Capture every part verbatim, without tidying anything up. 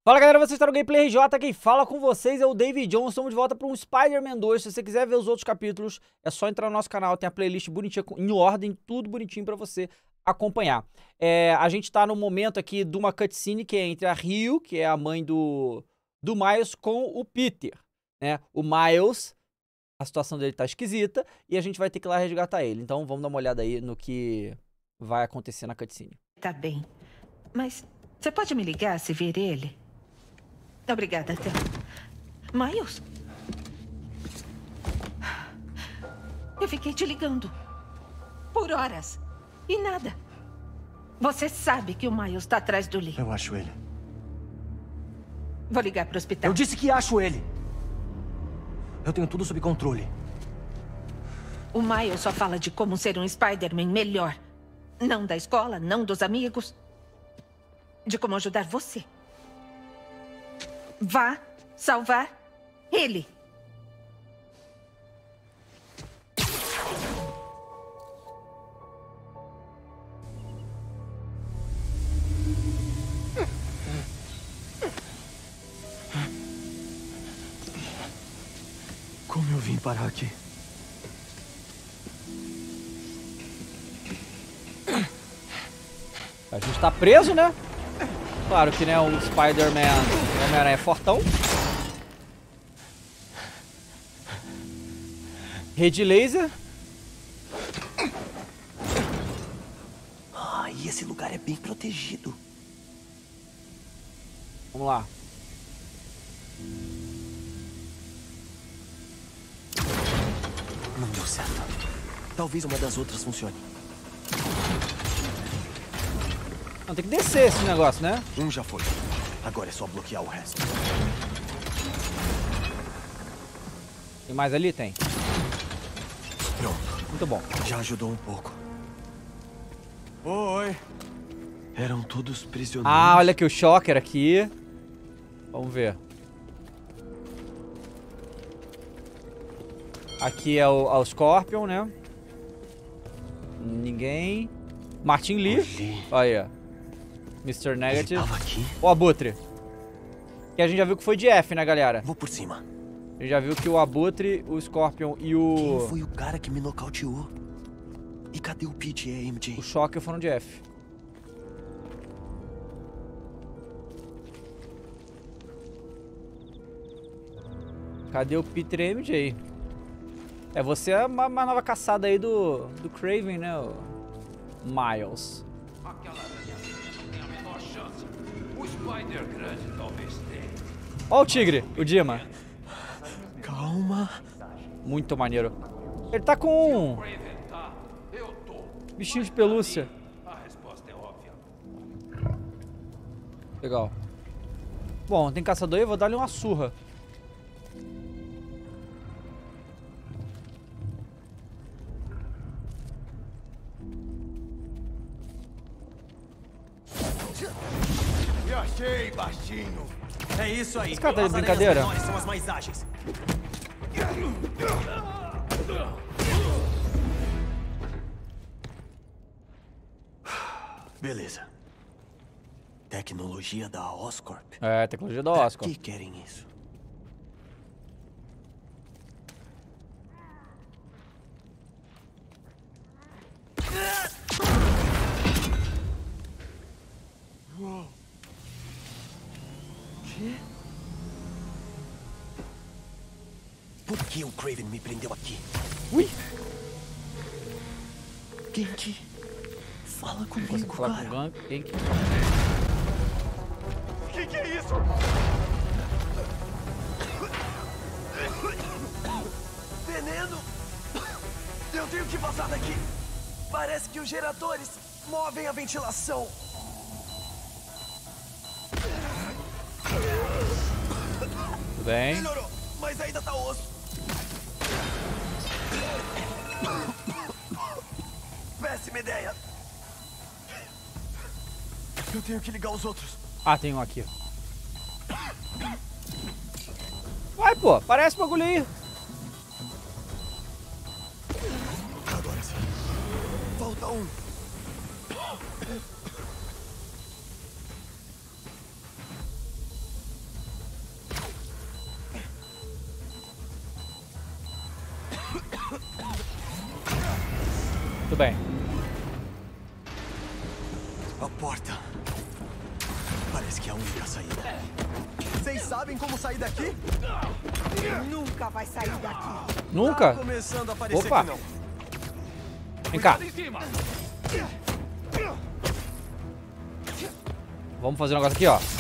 Fala galera, vocês estão no Gameplay R J, quem fala com vocês é o David Jones, estamos de volta para um Spider-Man dois, se você quiser ver os outros capítulos, é só entrar no nosso canal, tem a playlist bonitinha, em ordem, tudo bonitinho para você acompanhar. É, a gente tá no momento aqui de uma cutscene que é entre a Rio, que é a mãe do, do Miles, com o Peter, né? O Miles, a situação dele tá esquisita e a gente vai ter que ir lá resgatar ele, então vamos dar uma olhada aí no que vai acontecer na cutscene. Tá bem, mas você pode me ligar se ver ele? Obrigada, Theo. Miles? Eu fiquei te ligando. Por horas. E nada. Você sabe que o Miles tá atrás do Lee. Eu acho ele. Vou ligar pro hospital. Eu disse que acho ele. Eu tenho tudo sob controle. O Miles só fala de como ser um Spider-Man melhor. Não da escola, não dos amigos. De como ajudar você. Vá salvar ele. Como eu vim parar aqui? A gente tá preso, né? Claro que, né, o Spider-Man, o Homem-Aranha é fortão. Rede laser. Ah, e esse lugar é bem protegido. Vamos lá. Não deu certo. Talvez uma das outras funcione. Não, tem que descer esse negócio, né? Um já foi. Agora é só bloquear o resto. Tem mais ali? Tem. Pronto. Muito bom. Já ajudou um pouco. Oi. Eram todos prisioneiros. Ah, olha aqui o Shocker aqui. Vamos ver. Aqui é o, é o Scorpion, né? Ninguém. Martin Lee. Lee. Olha aí, ó. mister Negative. Ele tava aqui? O Abutre. Que a gente já viu que foi de F, né, galera? Vou por cima. A gente já viu que o Abutre, o Scorpion e o... Quem foi o cara que me nocauteou? E cadê o Pete e a M J? O Shocker foram de F. Cadê o Peter e a M J? É, você é uma, uma nova caçada aí do, do Kraven, né? O Miles. Aquela aranha não tem a menor chance. O Spider grande talvez tenha. Ó o tigre, o Dima. Calma. Muito maneiro. Ele tá com um Craven tá, eu tô. bichinho de pelúcia. A resposta é óbvia. Legal. Bom, tem caçador aí, eu vou dar-lhe uma surra. Me achei, baixinho. É isso aí. Esse cara tá de As aranhas brincadeira? menores são as mais ágeis. Beleza. Tecnologia da Oscorp. É, tecnologia da Oscar. Que querem isso? Por que o Kraven me prendeu aqui? Ui! Genki, fala Consigo comigo, falar cara. com o Gank. Quem que... Que que é isso? Veneno! Eu tenho que vazar daqui. Parece que os geradores movem a ventilação. Tudo bem? Melhorou, mas ainda tá osso. Péssima ideia. Eu tenho que ligar os outros. Ah, tem um aqui. Vai, pô, parece o bagulho aí. Agora sim. Falta um. Tudo bem. A porta. Parece que é a única saída. Vocês sabem como sair daqui? Nunca vai sair daqui. Nunca? Tá começando a parecer Opa. que não. Vem cá. Cuidado em cima. Vamos fazer um negócio aqui, ó.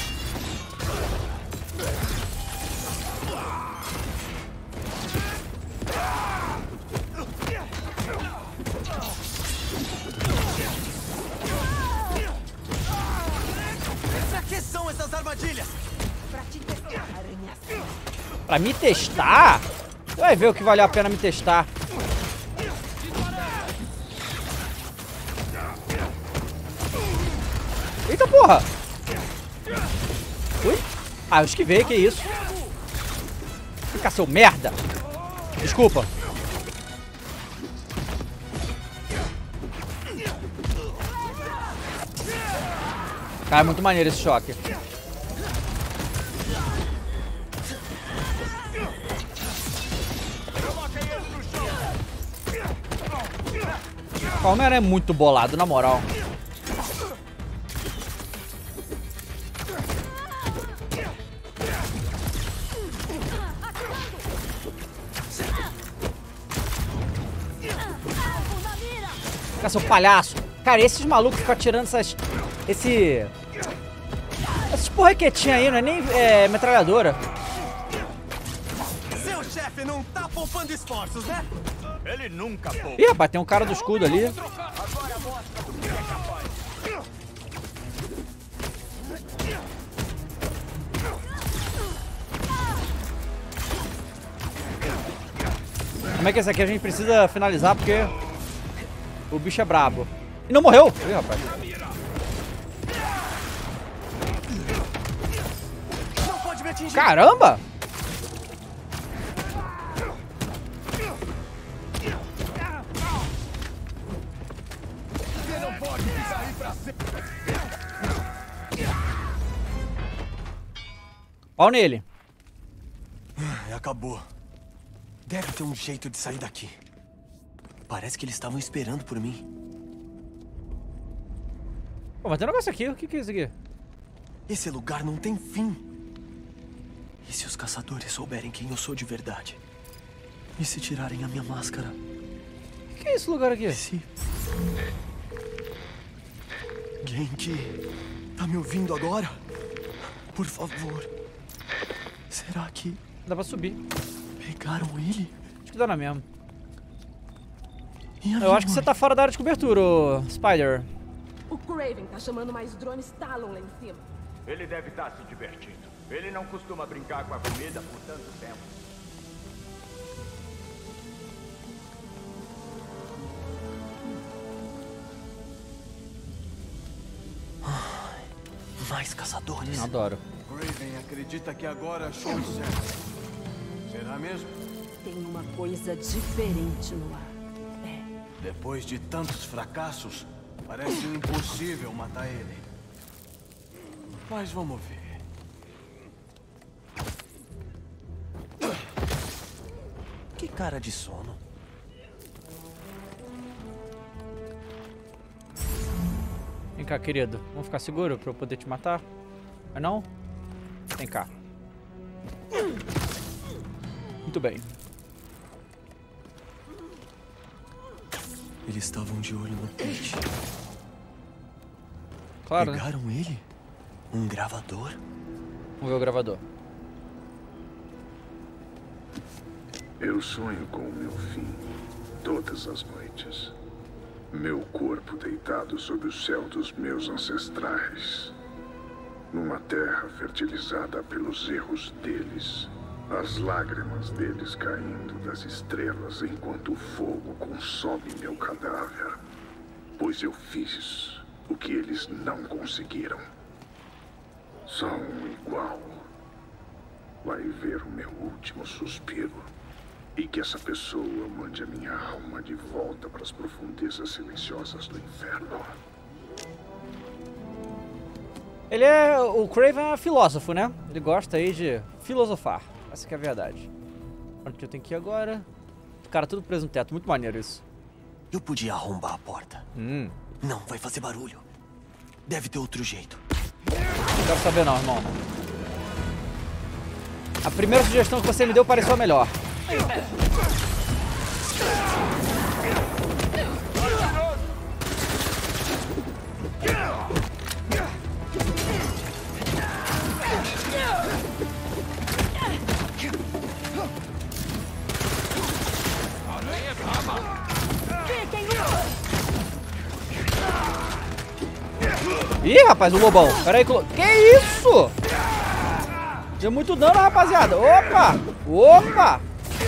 Pra que são essas armadilhas? Pra te testar, aranha. Pra me testar? Você vai ver o que valeu a pena me testar. Eita porra! Ui? Ah, eu esquivei, que isso? Vem cá, seu merda! Desculpa. Cara, é muito maneiro esse choque. O Homem-Aranha é muito bolado, na moral. Fica, seu palhaço. Cara, esses malucos ficam atirando essas... Esse... Esses porrequetinhos aí, não é nem é, metralhadora. Seu chefe não tá poupando esforços, né? Ele nunca poupa. Ih, rapaz, tem um cara do escudo ali. Agora mostra do que é capaz. Como é que é esse aqui? A gente precisa finalizar porque o bicho é brabo. E não morreu! Ih, rapaz. Não pode me atingir. Caramba! Você não pode sair pra cima. Pau nele. Ah, acabou. Deve ter um jeito de sair daqui. Parece que eles estavam esperando por mim. Pô, mas tem um negócio aqui. O que que é isso aqui? Esse lugar não tem fim. E se os caçadores souberem quem eu sou de verdade? E se tirarem a minha máscara? O que que é esse lugar aqui? E se... Genki, tá me ouvindo agora? Por favor. Será que Dá pra subir. pegaram ele? Acho que dá na mesma. E a Eu minha acho que você mãe? tá fora da área de cobertura, ô Spider. O Craven tá chamando mais drones Talon lá em cima. Ele deve estar se divertindo. Ele não costuma brincar com a comida por tanto tempo. Mais caçadores. Hum, adoro. Craven acredita que agora achou o certo. Será mesmo? Tem uma coisa diferente no ar. É. Depois de tantos fracassos, parece impossível matar ele. Mas vamos ver. Que cara de sono. Vem cá, querido. Vamos ficar seguro pra eu poder te matar? Mas não? Vem cá. Muito bem. Eles estavam de olho no Pete. Claro, né? Pegaram ele? Um gravador? Vamos ver o gravador. Eu sonho com o meu fim, todas as noites. Meu corpo deitado sob o céu dos meus ancestrais. Numa terra fertilizada pelos erros deles. As lágrimas deles caindo das estrelas enquanto o fogo consome meu cadáver. Pois eu fiz o que eles não conseguiram. Só um igual vai ver o meu último suspiro. E que essa pessoa mande a minha alma de volta para as profundezas silenciosas do inferno. Ele é... O Craven é filósofo, né? Ele gosta aí de filosofar. Essa que é a verdade. Onde que eu tenho que ir agora? Cara, tudo preso no teto. Muito maneiro isso. Eu podia arrombar a porta. Hum. Não, vai fazer barulho. Deve ter outro jeito. Não quero saber não, irmão. A primeira sugestão que você me deu pareceu a melhor. Ih, rapaz, o lobão. Pera aí, que isso? Deu muito dano, rapaziada. Opa! Opa!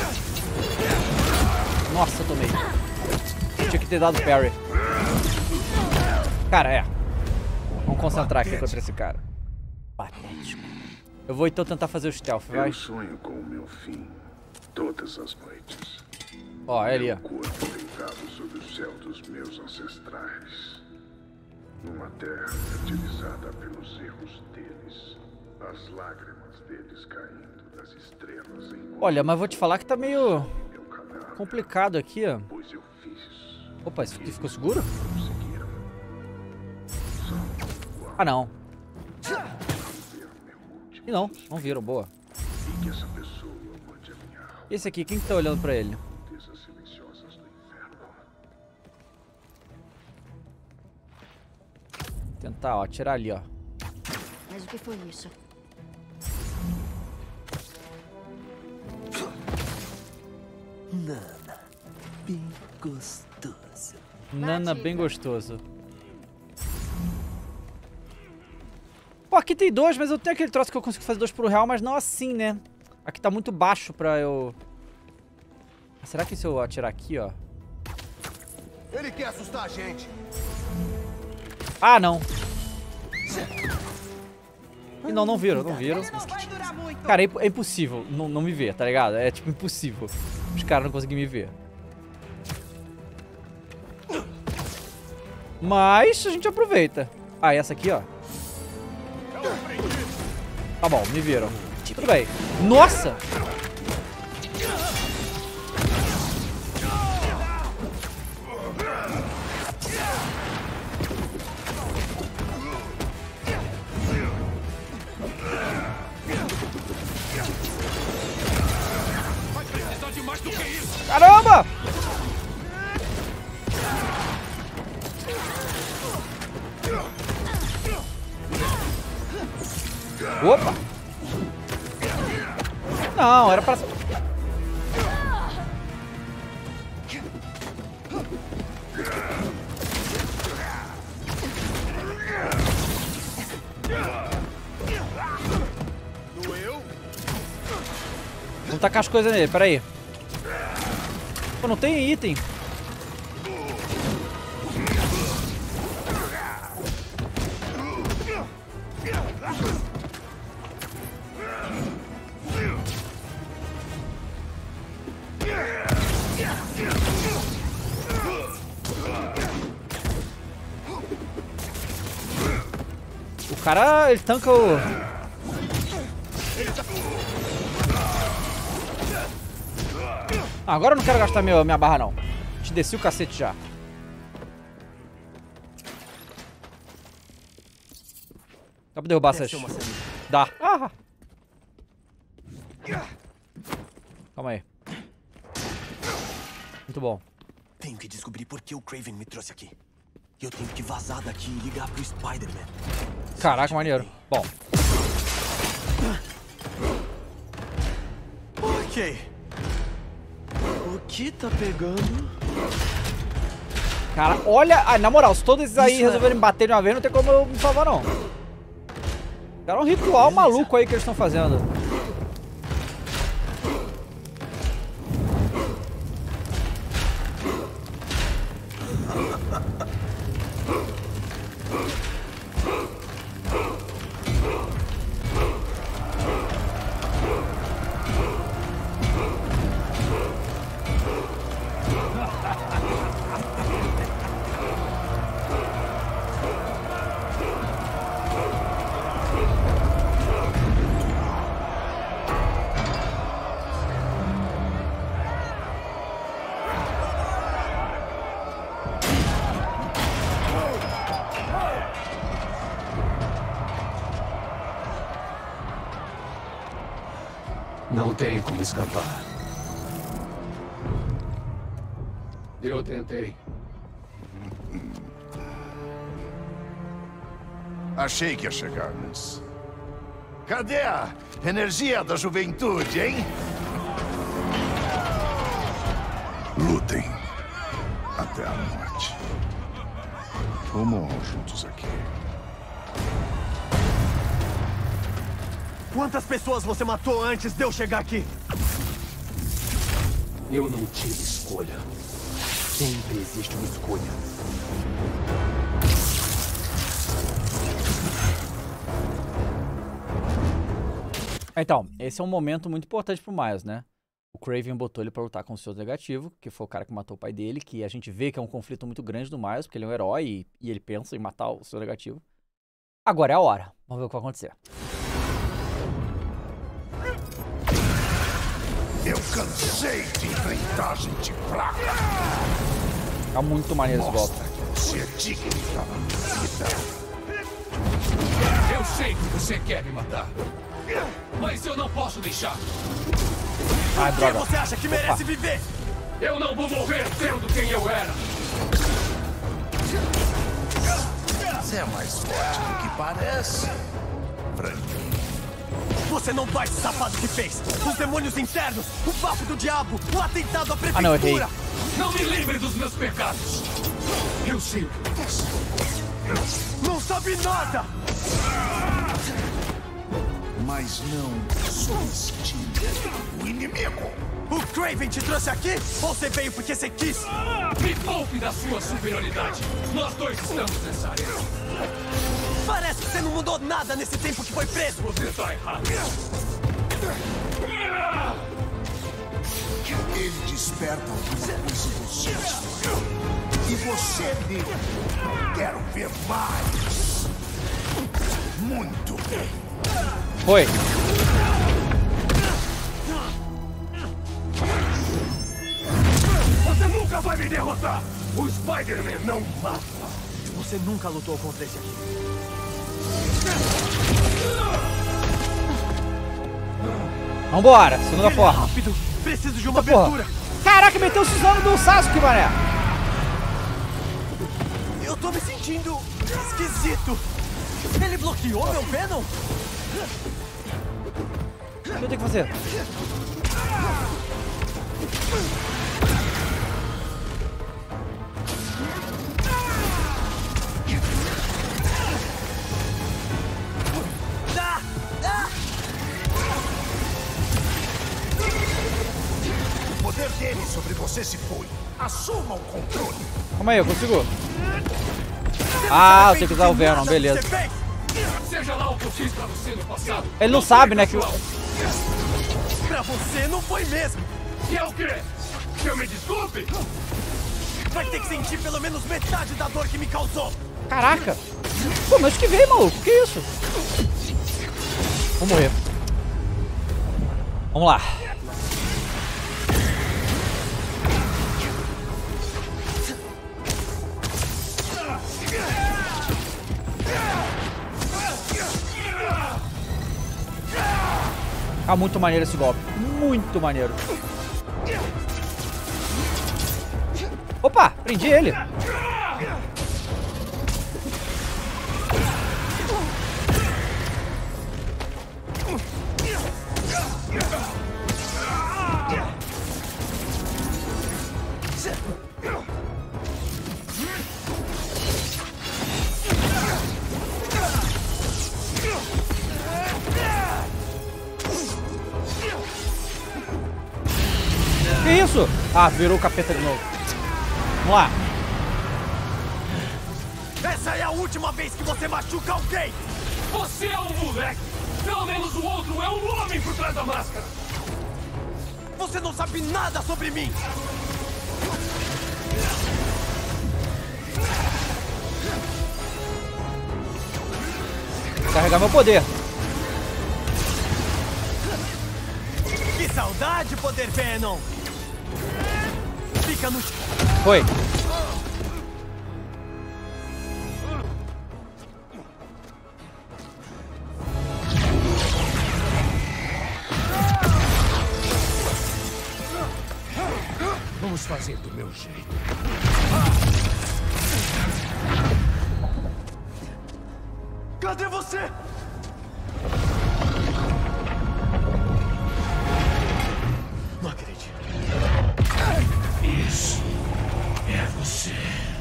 Nossa, tomei. Tinha que ter dado parry. Cara, é. Vamos concentrar aqui contra esse cara. Patético. Eu vou então tentar fazer o stealth, vai. Eu sonho com o meu fim todas as noites. Ó, é ali, ó. Meu corpo deitado sob o céu dos meus ancestrais. Numa terra fertilizada pelos erros deles. As lágrimas deles caindo das estrelas em... Olha, mas vou te falar que tá meio meu cadáver, complicado aqui, ó. pois eu fiz. Opa, isso aqui ficou seguro? Conseguiram. Ah, não. Ver meu último E não, não viram, boa. e que essa pessoa mande a minha alma. E esse aqui, quem que tá olhando pra ele? Desas silenciosas do inferno. Tentar, ó, atirar ali, ó. Mas o que foi isso? Nana, bem gostoso. Nana bem gostoso. Pô, aqui tem dois, mas eu tenho aquele troço que eu consigo fazer dois por real, mas não assim, né? Aqui tá muito baixo pra eu... Será que se eu atirar aqui, ó... Ele quer assustar a gente. Ah, não. E não, não viram, não viram. Não vai durar muito. Cara, é, é impossível não, não me ver, tá ligado? É tipo impossível. Os caras não conseguem me ver. Mas a gente aproveita. Ah, essa aqui, ó. Tá bom, me viram. Tudo bem. Nossa! Caramba! Opa! Não, era pra... Vamos tacar as coisas nele, peraí. Pô, não tem item. O cara, ele tanca o... Ah, agora eu não quero gastar meu, minha barra, não. Te desci o cacete já. Dá pra derrubar essas... Dá. Ah. Calma aí. Muito bom. Tenho que descobrir por que o Kraven me trouxe aqui. Eu tenho que vazar daqui e ligar pro Spider-Man. Caraca, maneiro. Bom. Ok. O que tá pegando? Cara, olha... Ah, na moral, se todos esses aí Isso resolverem é... bater de uma vez, não tem como eu me salvar, não. Cara, é um ritual maluco aí que eles estão fazendo. Não tem como escapar. Eu tentei. Achei que ia chegar nisso. Cadê a energia da juventude, hein? Lutem até a morte. Ou morram juntos aqui. Quantas pessoas você matou antes de eu chegar aqui? Eu não tive escolha. Sempre existe uma escolha. Então, esse é um momento muito importante pro Miles, né? O Kraven botou ele pra lutar com o Senhor Negativo, que foi o cara que matou o pai dele, que a gente vê que é um conflito muito grande do Miles, porque ele é um herói e, e ele pensa em matar o Senhor Negativo. Agora é a hora. Vamos ver o que vai acontecer. Eu cansei de enfrentar gente fraca. Tá muito maneiro esse golpe. Você é digno da vida. Eu sei que você quer me matar. Mas eu não posso deixar. Ai, Por que droga. você acha que merece Opa. viver? Eu não vou morrer sendo quem eu era. Você é mais forte do que parece. Franklin. Você não vai se safar do que fez. Os demônios internos, o papo do diabo, o atentado à prefeitura. Ah, não, errei. Não me lembre dos meus pecados. Eu sei o que eu faço. Não sabe nada! Mas não subestime o inimigo. O Kraven te trouxe aqui? Ou você veio porque você quis? Me poupe da sua superioridade. Nós dois estamos nessa arena. Parece que você não mudou nada nesse tempo que foi preso. Você está errado. Ele desperta alguma coisa em você. E você nele. Quero ver mais. Muito bem. Foi. Você nunca vai me derrotar. O Spider-Man não mata. Você nunca lutou contra esse aqui. Vambora, segunda Ele é forma. rápido. Preciso de uma Eita, porra. abertura. Caraca, meteu o Suzano do Sasuke, mané. Eu tô me sentindo esquisito. Ele bloqueou meu Venom? O que eu tenho que fazer? Ah! Ah! O poder dele sobre você se foi. Assuma o controle. Calma aí, eu consigo. Ah, eu tenho que usar o Venom, beleza. Seja lá o que eu fiz pra você no passado. Ele não sabe, né, que o... Pra você não foi mesmo. E é o quê? Que eu me desculpe? Vai ter que sentir pelo menos metade da dor que me causou. Caraca. Pô, mas que veio, maluco. Que isso? Vou morrer. Vamos lá. Ah, muito maneiro esse golpe. Muito maneiro. Opa, prendi ele. Que isso? Ah, virou o capeta de novo. Vamos lá. Essa é a última vez que você machuca alguém. Você é um moleque. Pelo menos o outro é um homem por trás da máscara. Você não sabe nada sobre mim. Carregar meu poder. Que saudade, poder Venom. Fica no... Foi. Vamos fazer do meu jeito. Cadê você? Não acredito. Isso é você.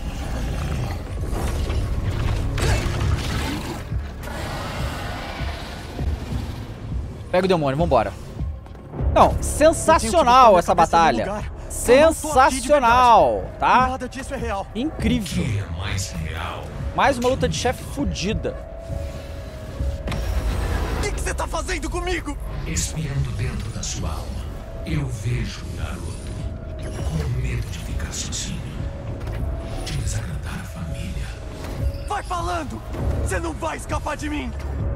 Pega o demônio, vambora. Não, sensacional essa batalha. Sensacional, tá? Nada disso é real. Incrível. Que é mais real? Mais uma luta de chefe fodida. O que você tá fazendo comigo? Espiando dentro da sua alma. Eu vejo um garoto com medo de ficar sozinho. De desagradar a família. Vai falando! Você não vai escapar de mim!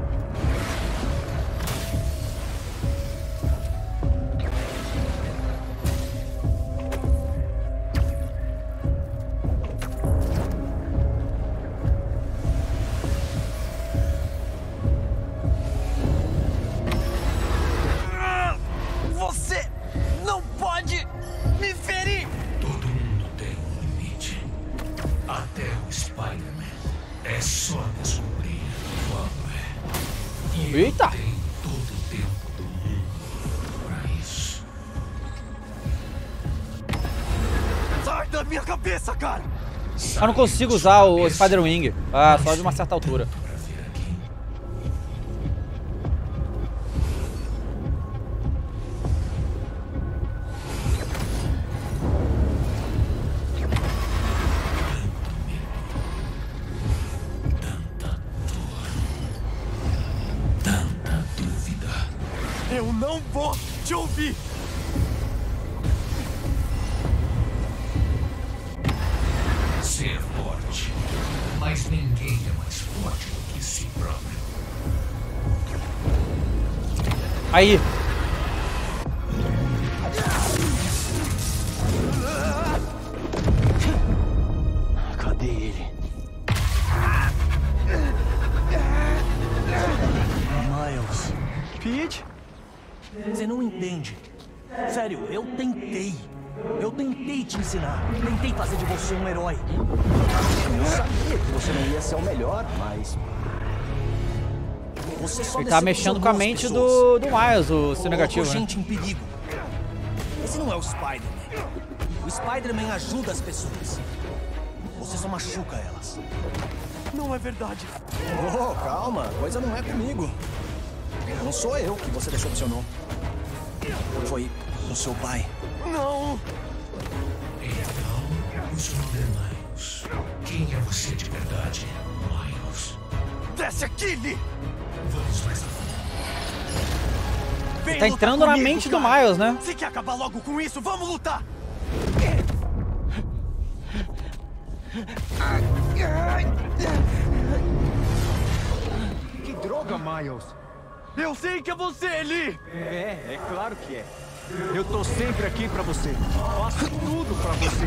Você não pode me ferir! Todo mundo tem um limite. Até o Spider-Man. É só descobrir quando é. E Eita! eu tenho todo o tempo do mundo pra isso. Sai da minha cabeça, cara! Eu não consigo usar o Spider-Wing. Ah, só de uma certa altura. Pra vir aqui. Tanta dúvida. Eu não vou te ouvir! Ser forte. Mas ninguém é mais forte do que si próprio. Aí. Cadê ele? Miles. Pete? Você não entende. Sério, eu tentei. Eu tentei te ensinar. Tentei fazer de você um herói. Eu sabia que você não ia ser o melhor, mas... Você só Ele tá mexendo com a mente do, do Miles, o seu negativo, né? gente em perigo. Esse não é o Spider-Man. O Spider-Man ajuda as pessoas. Você só machuca elas. Não é verdade. Oh, calma. A coisa não é comigo. Não sou eu que você decepcionou. Foi o seu pai. Não! Então, os Miles. Quem é você de verdade, Miles? Desce aqui, Lee! Vamos mais a fundo. Vem Tá lutar entrando na comigo, mente do cara. Miles, né? Se quer acabar logo com isso, vamos lutar! Que droga, Miles! Eu sei que é você, Lee! É, é claro que é. Eu tô sempre aqui pra você. Faço tudo pra você.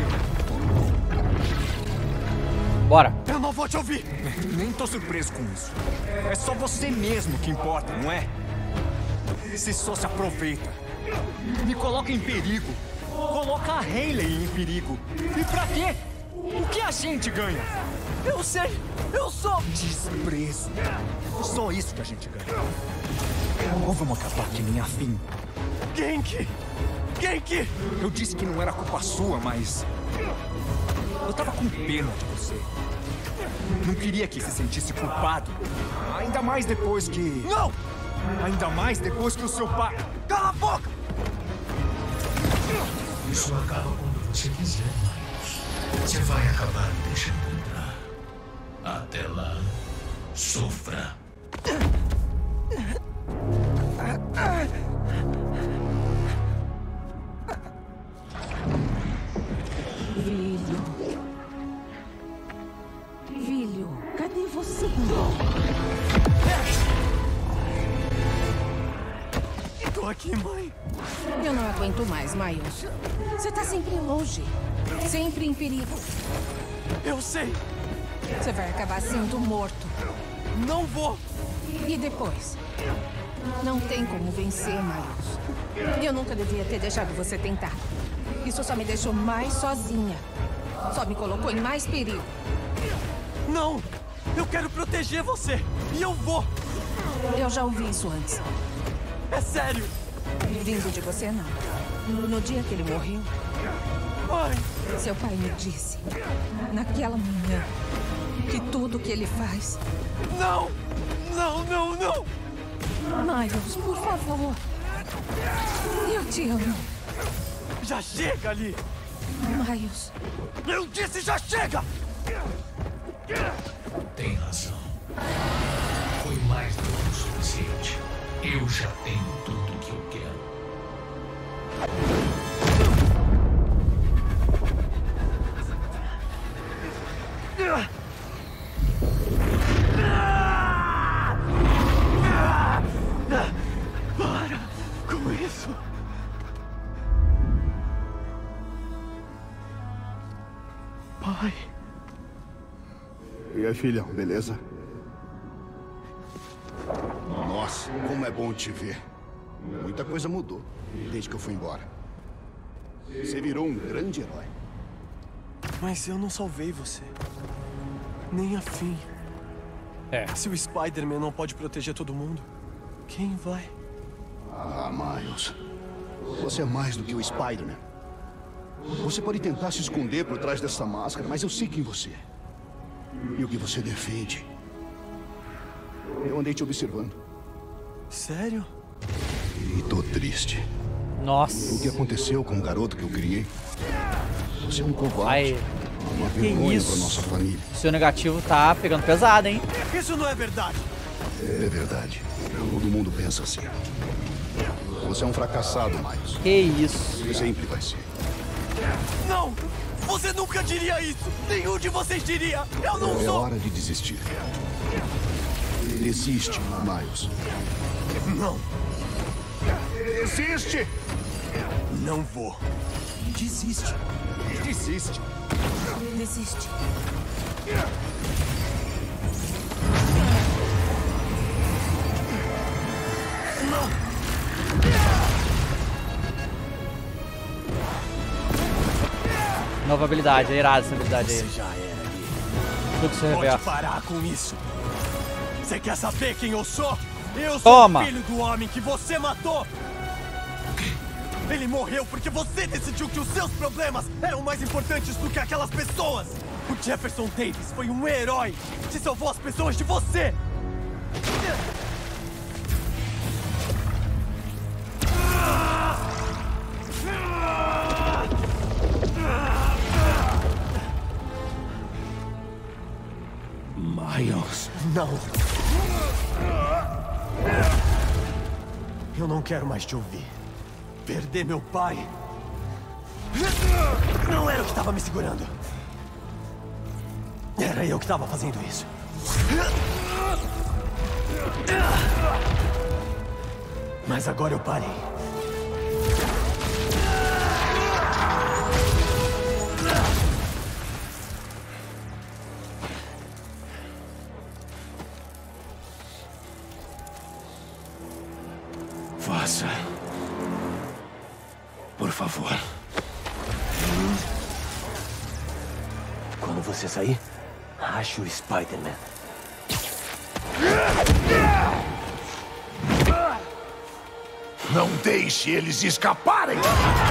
Bora. Eu não vou te ouvir! Nem tô surpreso com isso. É só você mesmo que importa, não é? Você só se aproveita. Me coloca em perigo. Coloca a Hayley em perigo. E pra quê? O que a gente ganha? Eu sei! Eu sou... Desprezo. Só isso que a gente ganha. Ou vamos acabar que nem a fim. Genki! Genki! Eu disse que não era culpa sua, mas... eu tava com pena de você. Não queria que se sentisse culpado. Ainda mais depois que... Não! Ainda mais depois que o seu pai... Cala a boca! Isso acaba quando você quiser, Miles. Você vai acabar me deixando entrar. Até lá, sofra. Filho. Filho, cadê você? Tô aqui, mãe. Eu não aguento mais, Miles. Você tá sempre longe. Sempre em perigo. Eu sei. Você vai acabar sendo morto. Não vou. E depois? Não tem como vencer, Miles. Eu nunca devia ter deixado você tentar. Isso só me deixou mais sozinha. Só me colocou em mais perigo. Não! Eu quero proteger você! E eu vou! Eu já ouvi isso antes. É sério! Vindo de você, não. No dia que ele morreu, Pai! seu pai me disse, naquela manhã, que tudo que ele faz... Não! Não, não, não! Miles, por favor. Eu te amo. Já chega ali! Miles. Eu disse já chega! Tem razão. Foi mais do que o suficiente. Eu já tenho tudo o que eu quero. Para com isso! Pai. E aí, filhão, beleza? Nossa, como é bom te ver. Muita coisa mudou desde que eu fui embora. Você virou um grande herói. Mas eu não salvei você. Nem a Finn. É. Se o Spider-Man não pode proteger todo mundo, quem vai? Ah, Miles. Você é mais do que o Spider-Man. Você pode tentar se esconder por trás dessa máscara, mas eu sei quem você é. E o que você defende. Eu andei te observando. Sério? E tô triste. Nossa. O que aconteceu com o garoto que eu criei? Você é um covarde. Aí. Uma Que vergonha isso? pra nossa família. O seu negativo tá pegando pesado, hein? Isso não é verdade! É verdade. Todo mundo pensa assim. Você é um fracassado, Miles. Que isso? Sempre vai ser. Não! Você nunca diria isso! Nenhum de vocês diria! Eu não É sou... hora de desistir. Desiste, Miles. Não! Desiste! Não vou. Desiste. Desiste. Desiste. Nova habilidade, é irada essa habilidade aí. Você já era ali. Fluxo Pode reverso. parar com isso. Você quer saber quem eu sou? Eu sou Toma. o filho do homem que você matou! Ele morreu porque você decidiu que os seus problemas eram mais importantes do que aquelas pessoas! O Jefferson Davis foi um herói que salvou as pessoas de você! Miles. Não! Eu não quero mais te ouvir. Perder meu pai não era o que estava me segurando. Era eu que estava fazendo isso. Mas agora eu parei. Faça. Por favor. Quando você sair, ache o Spider-Man. Não deixe eles escaparem!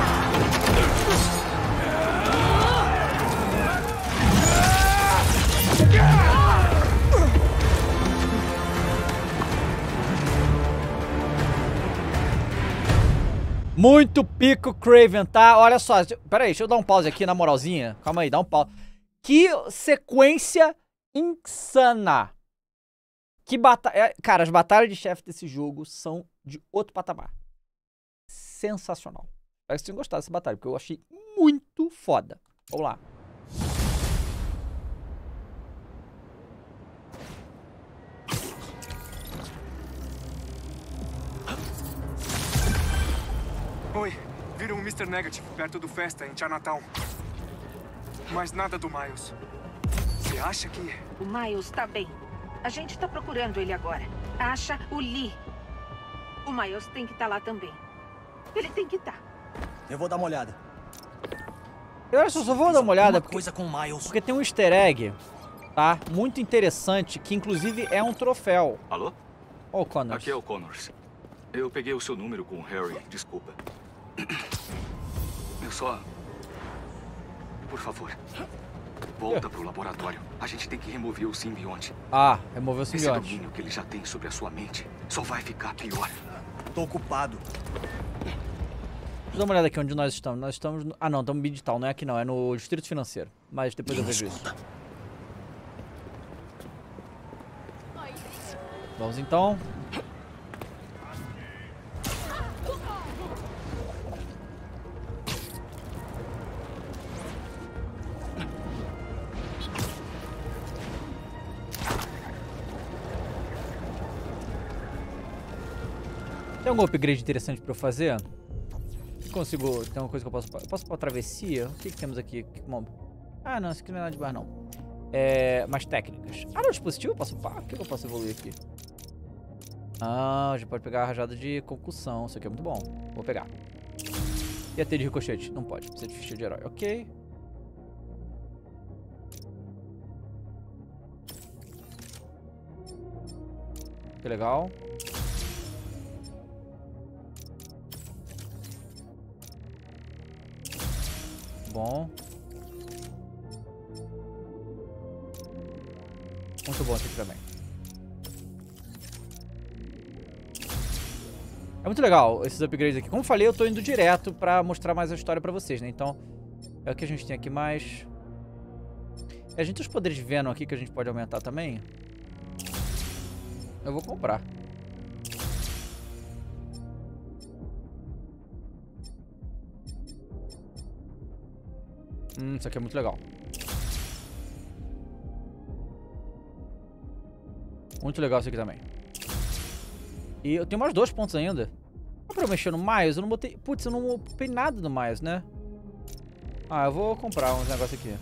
Muito pico, Kraven, tá? Olha só, pera aí, deixa eu dar um pause aqui, na moralzinha. Calma aí, dá um pause. Que sequência insana. Que batalha... Cara, as batalhas de chefe desse jogo são de outro patamar. Sensacional. Espero que vocês tenham gostado dessa batalha, porque eu achei muito foda. Vamos lá. Oi, viram um mister Negative perto do Festa, em Chinatown. Mas nada do Miles. Você acha que... O Miles tá bem. A gente tá procurando ele agora. Acha o Lee. O Miles tem que estar lá também. Ele tem que estar. Eu vou dar uma olhada. Eu acho que eu só vou dar uma olhada porque, coisa com o Miles. porque tem um easter egg, tá? Muito interessante, que inclusive é um troféu. Alô? Ó, o Connors. Aqui é o Connors. Eu peguei o seu número com o Harry, desculpa. Eu só... Por favor, volta pro laboratório. A gente tem que remover o simbionte. Ah, remover o simbionte. Esse domínio que ele já tem sobre a sua mente só vai ficar pior. Tô ocupado. Deixa eu dar uma olhada aqui onde nós estamos. Nós estamos... No... Ah, não, estamos no Midtown, não é aqui não. É no Distrito Financeiro. Mas depois eu vejo isso. Vamos então. Tem algum upgrade interessante pra eu fazer? Consigo... Tem uma coisa que eu posso... Eu posso pra travessia? O que que temos aqui? Ah, não. Isso aqui não é nada de bar, não. É... Mais técnicas. Ah, no dispositivo eu posso upar? O que que eu posso evoluir aqui? Ah, já pode pegar a rajada de concussão. Isso aqui é muito bom. Vou pegar. E a T de ricochete? Não pode. Precisa de ficha de herói. Ok. Que legal. Bom. Muito bom aqui também. É muito legal esses upgrades aqui. Como eu falei, eu tô indo direto pra mostrar mais a história pra vocês, né? Então, é o que a gente tem aqui mais. A gente tem os poderes de Venom aqui que a gente pode aumentar também. Eu vou comprar. Hum, isso aqui é muito legal. Muito legal isso aqui também. E eu tenho mais dois pontos ainda. Dá pra eu mexer no Miles? Eu não botei... Putz, eu não botei nada no Miles, né? Ah, eu vou comprar uns negócios aqui.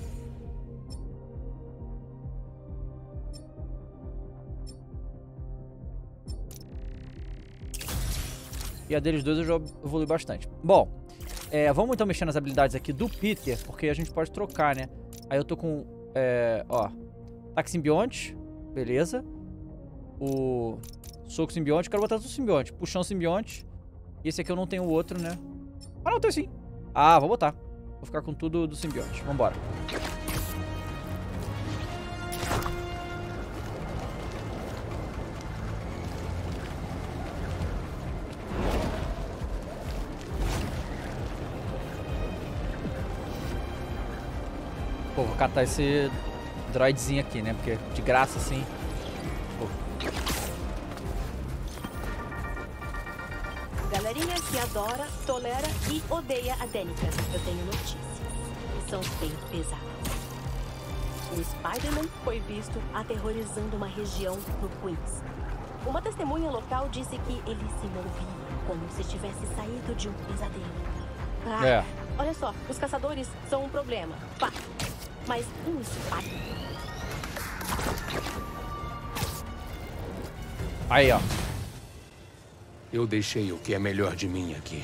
E a deles dois eu já evolui bastante. Bom, é, vamos então mexer nas habilidades aqui do Peter, porque a gente pode trocar, né? Aí eu tô com, é, ó, ataque simbionte, beleza. O soco simbionte, quero botar tudo simbionte. Puxão simbionte. E esse aqui eu não tenho o outro, né? Ah, não, tem sim. Ah, vou botar. Vou ficar com tudo do simbionte. Vambora. Pô, vou catar esse droidzinho aqui, né? Porque de graça, assim... Pô. Galerinha que adora, tolera e odeia a Danica. Eu tenho notícias. E são bem pesadas. O Spider-Man foi visto aterrorizando uma região no Queens. Uma testemunha local disse que ele se movia como se tivesse saído de um pesadelo. Ah, É. olha só, os caçadores são um problema. Pá. Mas um Spider-Man... Aí, ó. Eu deixei o que é melhor de mim aqui.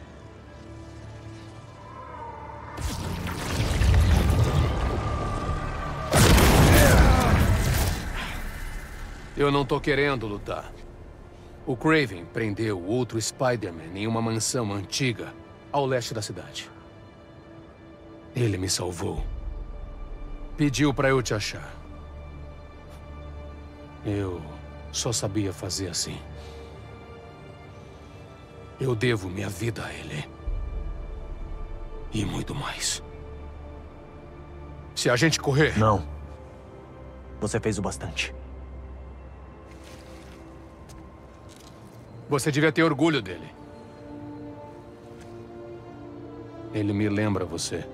Eu não tô querendo lutar. O Kraven prendeu outro Spider-Man em uma mansão antiga ao leste da cidade. Ele me salvou. Pediu pra eu te achar. Eu só sabia fazer assim. Eu devo minha vida a ele. E muito mais. Se a gente correr... Não. Você fez o bastante. Você devia ter orgulho dele. Ele me lembra você.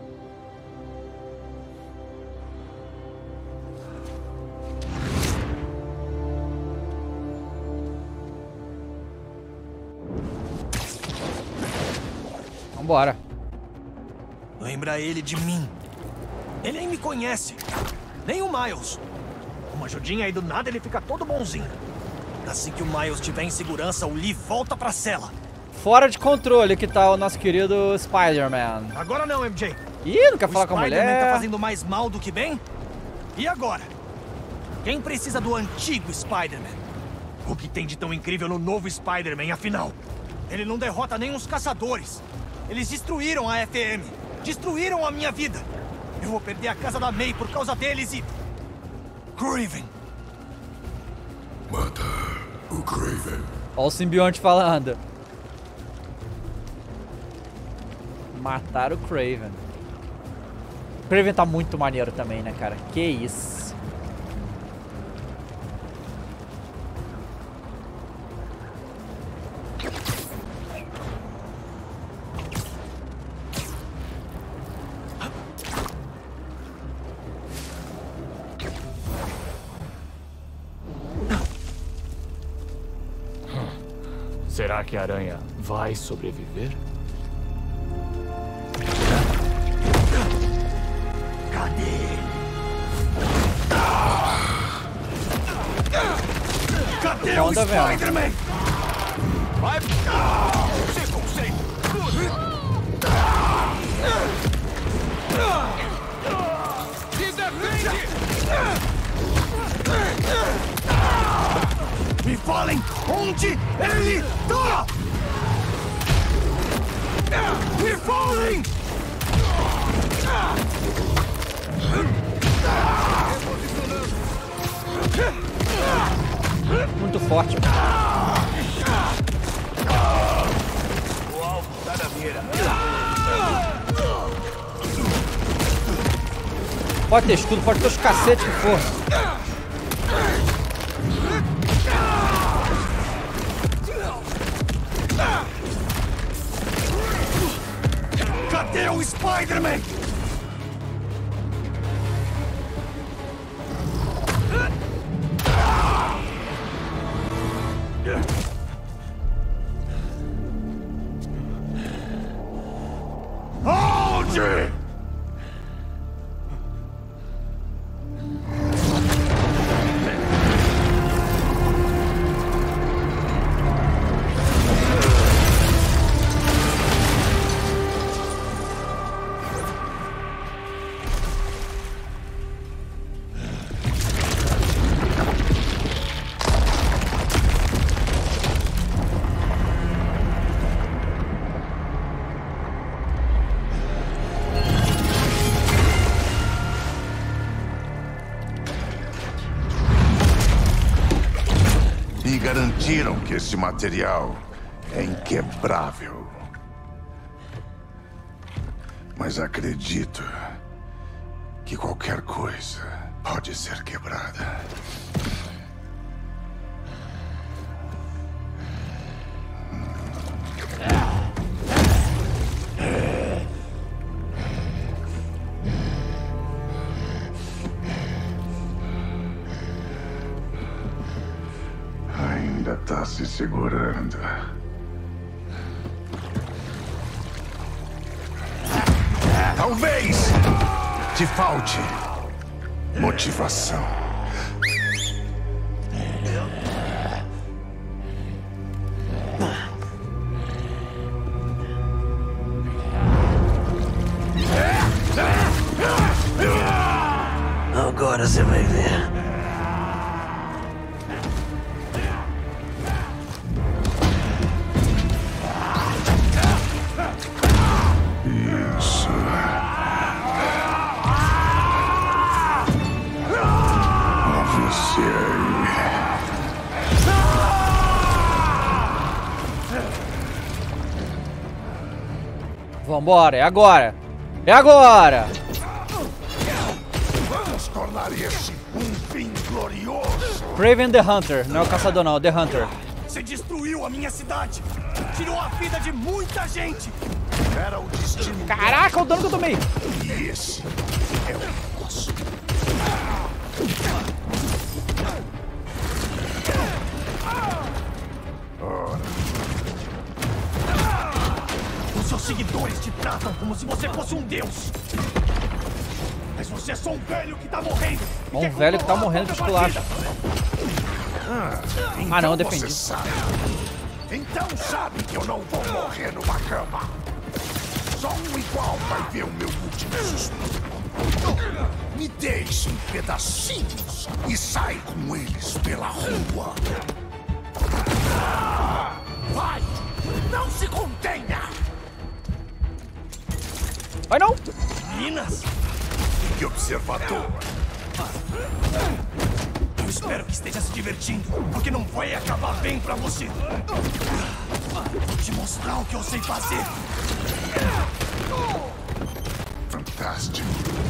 Vambora. Lembra ele de mim. Ele nem me conhece. Nem o Miles. Uma ajudinha aí do nada ele fica todo bonzinho. Assim que o Miles estiver em segurança, o Lee volta pra cela. Fora de controle que tá o nosso querido Spider-Man. Agora não, M J. Ih, não quer falar com a mulher. O Spider-Man tá fazendo mais mal do que bem? E agora? Quem precisa do antigo Spider-Man? O que tem de tão incrível no novo Spider-Man, afinal? Ele não derrota nem os caçadores. Eles destruíram a F M. Destruíram a minha vida. Eu vou perder a casa da May por causa deles e... Kraven. Mata o Kraven. Olha o simbionte falando. Matar o Kraven. O Kraven tá muito maneiro também, né, cara? Que isso. Será que a aranha vai sobreviver? Cadê ele? Cadê o Spider-Man? Vai! Sem conceito! Se defende! Me falem onde ele tá! Me falem! Muito forte. O alvo tá na mira. Pode ter escudo, pode ter os cacetes que for. Cadê o Spider-Man? Onde? Garantiram que esse material é inquebrável. Mas acredito que qualquer coisa pode ser quebrada. Ainda tá se segurando. Talvez te falte motivação. Agora você vai ver. Isso. Ó você aí. Vambora, é agora. É agora. Vamos tornar esse um fim glorioso. Kraven the Hunter. Não é o caçador não, é o The Hunter. Você destruiu a minha cidade. Tirou a vida de muita gente. Era o destino. Caraca, o dano que eu tomei. E esse é o nosso. Os seus seguidores te tratam como se você fosse um deus. Mas você é só um velho que tá morrendo. Um velho que tá morrendo de esculacho. Ah, então ah não, eu defendi. Você sabe. Então sabe que eu não vou morrer numa cama. Só um igual vai ver o meu último suspiro. Me deixe em pedacinhos e sai com eles pela rua. Vai! Não se contenha! Vai não! Minas! Que observador! Eu espero que esteja se divertindo, porque não vai acabar bem pra você. Vou te mostrar o que eu sei fazer. Fantástico.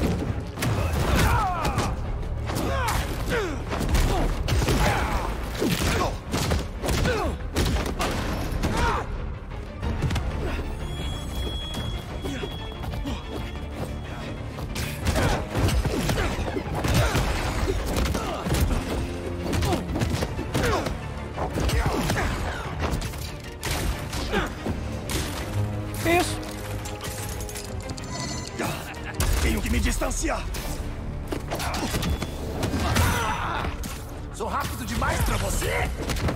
Isso. Tenho que me distanciar. Sou rápido demais pra você?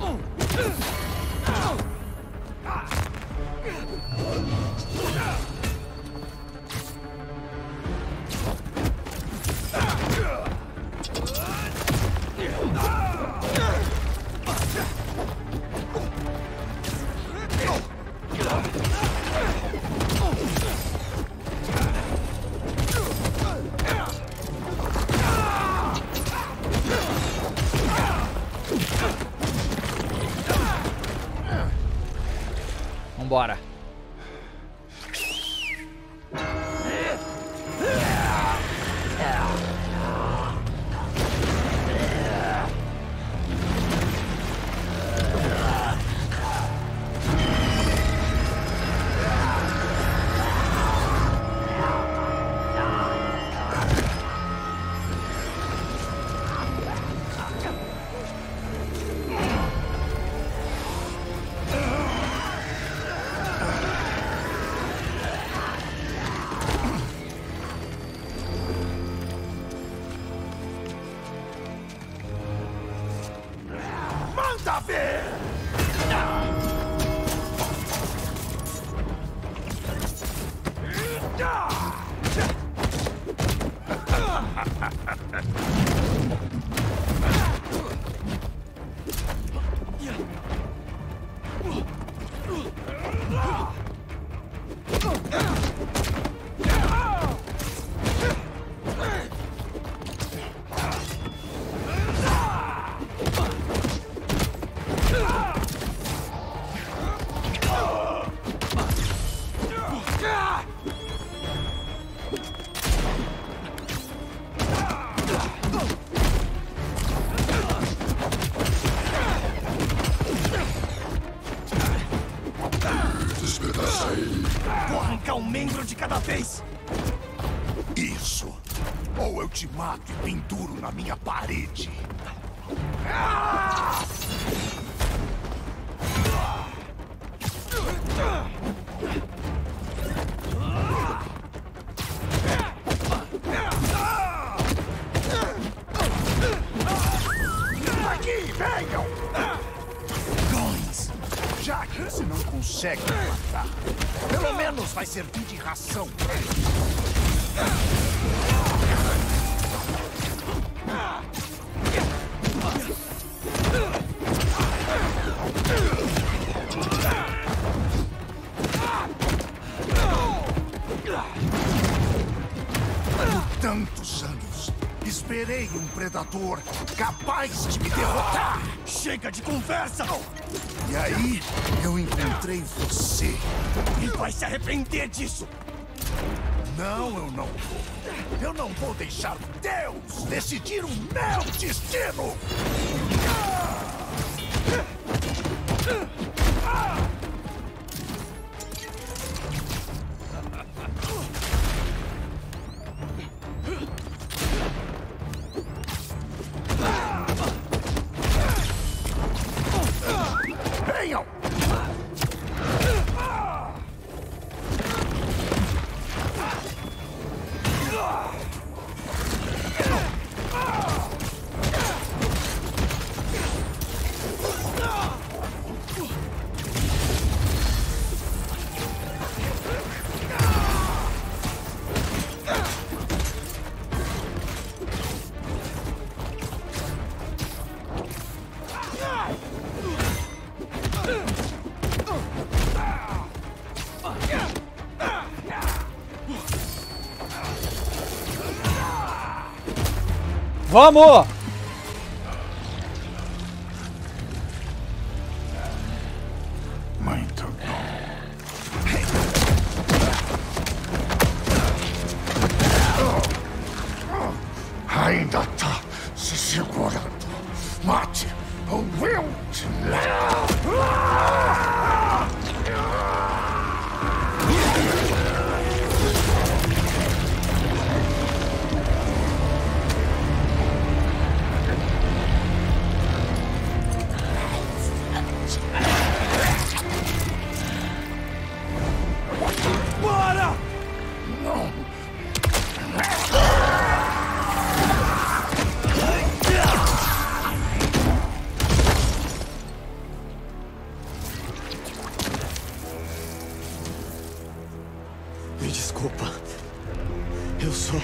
Vambora. Manda ver! Despedaça ele. Vou arrancar um membro de cada vez. Isso. Ou eu te mato e penduro na minha parede. Aqui, venham! Gões! Já que você não consegue me matar, pelo menos vai servir de ração. Por tantos anos, esperei um predador capaz de me derrotar. Chega de conversa! E aí, eu encontrei você. E vai se arrepender disso! Não, eu não vou. Eu não vou deixar Deus decidir o meu destino! Venham! Vamos! Muito bom. Ainda tá se segurando. Mate ou eu te levo. Bora! Não. Me desculpa. Eu sou...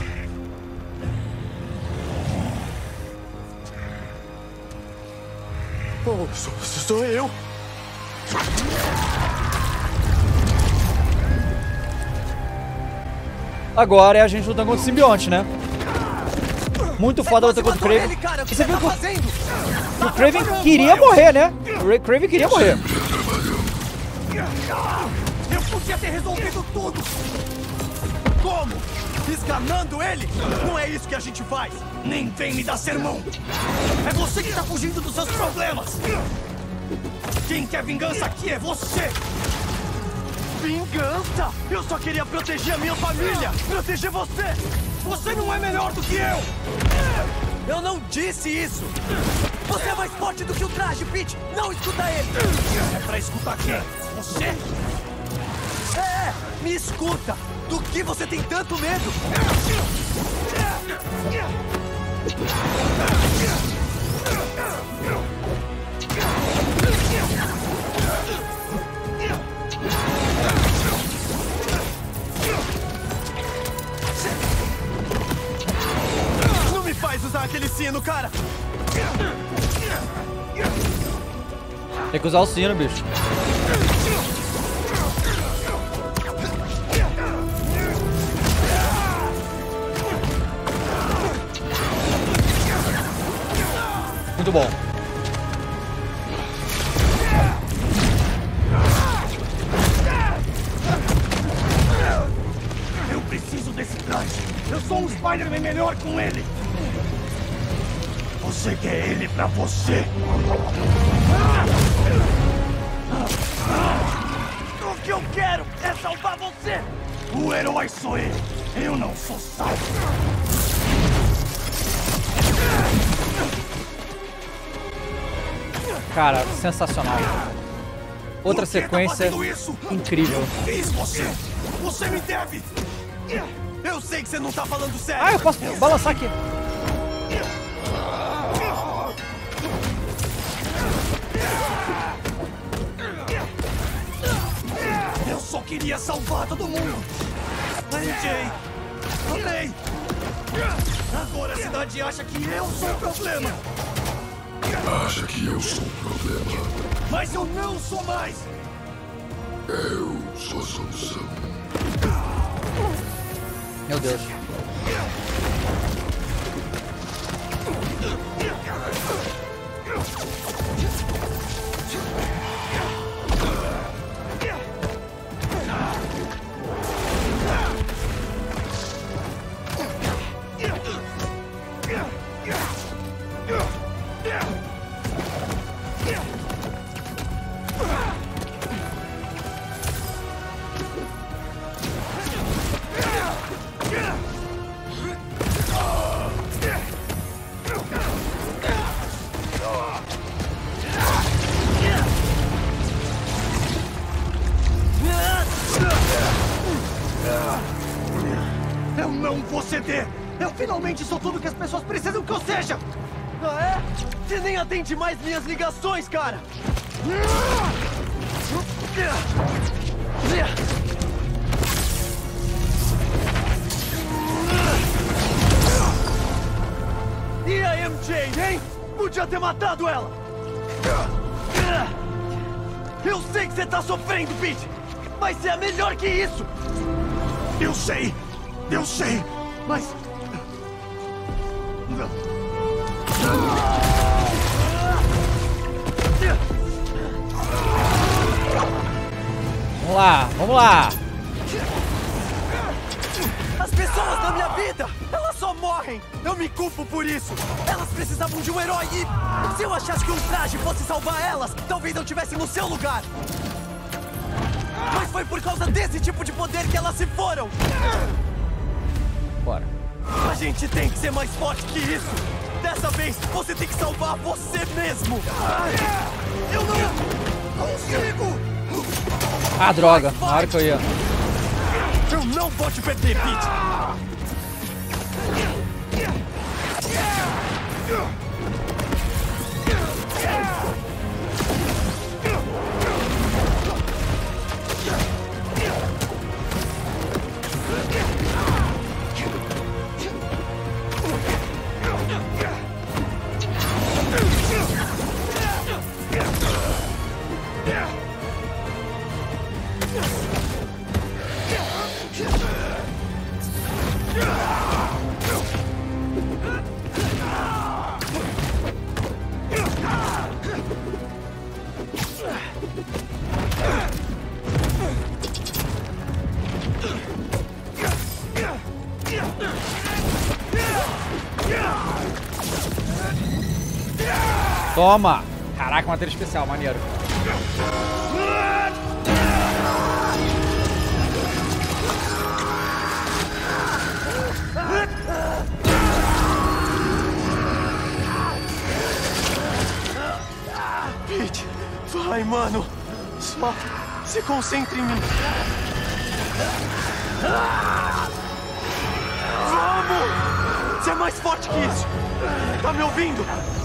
Oh, sou, sou eu. Agora é a gente lutando contra o simbionte, né? Muito foda a luta contra o Kraven. E você viu que o, o Kraven queria morrer, né? O Kraven queria morrer. Eu podia ter resolvido tudo. Como? Esganando ele? Não é isso que a gente faz. Nem vem me dar sermão. É você que tá fugindo dos seus problemas. Quem quer vingança aqui é você. Vingança? Eu só queria proteger a minha família! Proteger você! Você não é melhor do que eu! Eu não disse isso! Você é mais forte do que o traje, Pete! Não escuta ele! É pra escutar quem? Você? É! Me escuta! Do que você tem tanto medo? Não me faz usar aquele sino, cara! Tem que usar o sino, bicho. Muito bom. Eu preciso desse traje. Eu sou um Spider-Man melhor com ele. Você quer ele pra você. O que eu quero é salvar você. O herói sou ele. Eu não sou salvo. Cara, sensacional. Outra sequência incrível. Eu fiz você. Você me deve. Eu sei que você não tá falando sério. Ah, eu posso balançar aqui. Eu só queria salvar todo mundo. M J, falei. Agora a cidade acha que eu sou o problema. Acha que eu sou o problema? Mas eu não sou mais. Eu sou a solução. Meu Deus. Eu não vou ceder! Eu finalmente sou tudo que as pessoas precisam que eu seja! Ah, é? Você nem atende mais minhas ligações, cara! E a M J, hein? Podia ter matado ela! Eu sei que você tá sofrendo, Pete! Mas você é melhor que isso! Eu sei! Eu sei! Mas... Não... Vamos lá, vamos lá. As pessoas da minha vida, elas só morrem. Eu me culpo por isso. Elas precisavam de um herói e se eu achasse que um traje fosse salvar elas, talvez eu estivesse no seu lugar. Mas foi por causa desse tipo de poder que elas se foram. Bora. A gente tem que ser mais forte que isso. Dessa vez, você tem que salvar você mesmo. Eu não consigo. Ah, droga. Na hora que eu ia. Eu não vou te perder, Pete. Toma! Caraca, matéria especial, maneiro. Pete, vai, mano. Só se concentre em mim. Vamos! Você é mais forte que isso. Tá me ouvindo?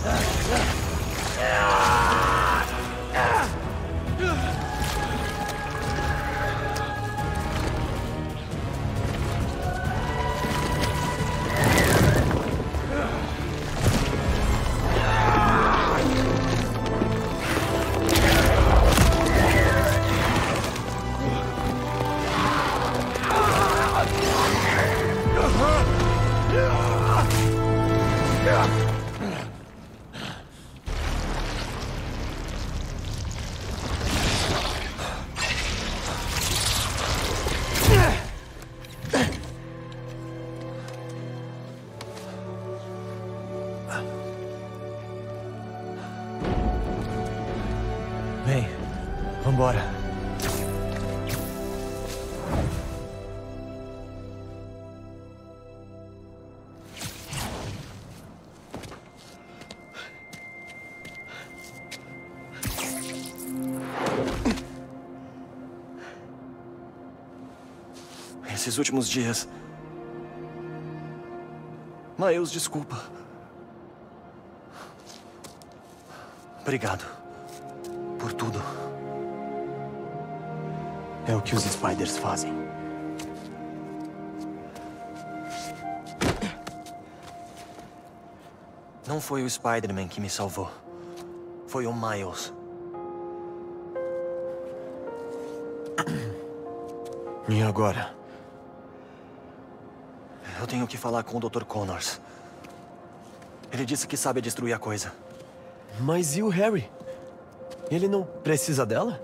Vem, vambora. Esses últimos dias... Miles, desculpa. Obrigado. Por tudo. É o que os Spiders fazem. Não foi o Spider-Man que me salvou. Foi o Miles. E agora? Eu tenho que falar com o doutor Connors. Ele disse que sabe destruir a coisa. Mas e o Harry? Ele não precisa dela?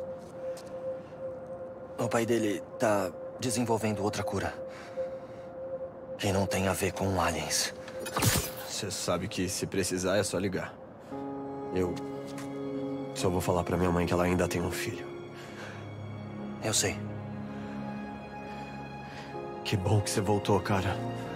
O pai dele tá desenvolvendo outra cura. Que não tem a ver com aliens. Você sabe que se precisar é só ligar. Eu só vou falar pra minha mãe que ela ainda tem um filho. Eu sei. Que bom que você voltou, cara.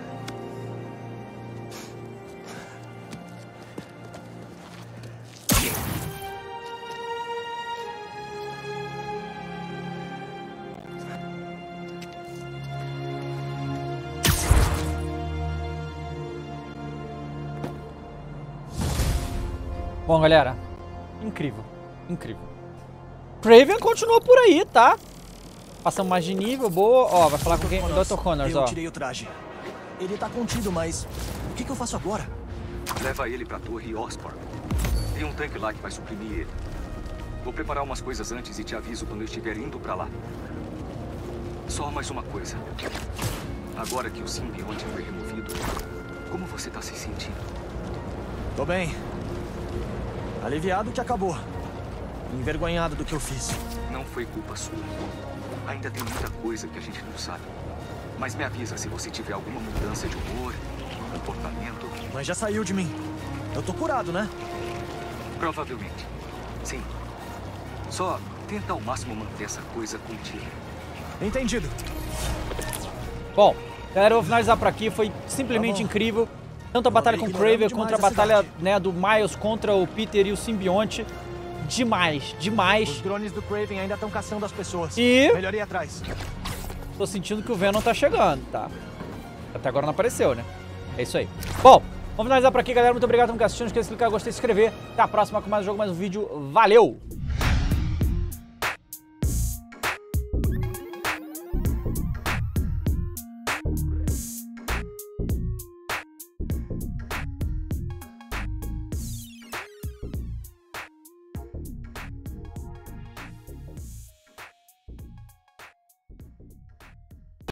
Bom, galera, incrível, incrível. Craven continuou por aí, tá? Passamos mais de nível, boa. Ó, vai falar com quem? doutor Connors, ó. Eu tirei o traje. Ele tá contido, mas o que, que eu faço agora? Leva ele pra torre Osborn. Tem um tanque lá que vai suprimir ele. Vou preparar umas coisas antes e te aviso quando eu estiver indo pra lá. Só mais uma coisa. Agora que o simbionte foi removido, como você tá se sentindo? Tô bem. Aliviado que acabou. Envergonhado do que eu fiz. Não foi culpa sua. Ainda tem muita coisa que a gente não sabe. Mas me avisa se você tiver alguma mudança de humor, comportamento. Mas já saiu de mim. Eu tô curado, né? Provavelmente. Sim. Só tenta ao máximo manter essa coisa contida. Entendido. Bom, galera, eu vou finalizar por aqui. Foi simplesmente tá incrível. Tanto a batalha com o Kraven quanto a batalha, né, do Miles contra o Peter e o simbionte. Demais, demais. Os drones do Kraven ainda estão caçando as pessoas. E... melhor ir atrás. Tô sentindo que o Venom tá chegando, tá? Até agora não apareceu, né? É isso aí. Bom, vamos finalizar por aqui, galera. Muito obrigado por me assistir. Não esqueça de clicar, gostei, se inscrever. Até a próxima com mais um jogo, mais um vídeo. Valeu!